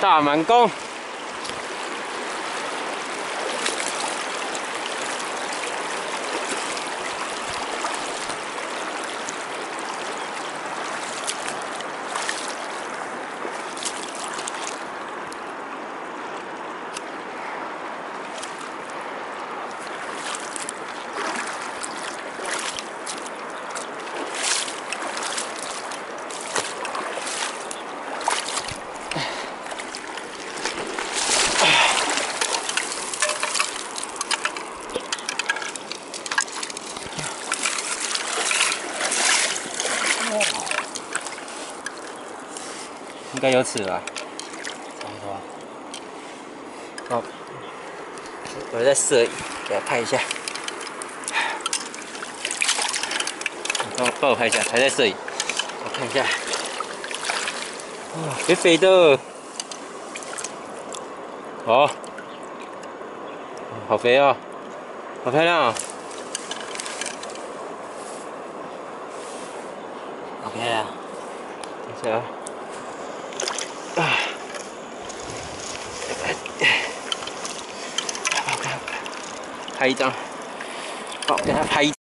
大满弓。 应该有尺吧？差不多。好，我在摄影，给他拍一下。帮我拍一下，还在摄影。我看一下。哇，肥肥的。哦，好肥哦，好漂亮哦。好漂亮。等一下啊。 拍一张，好，给他拍一。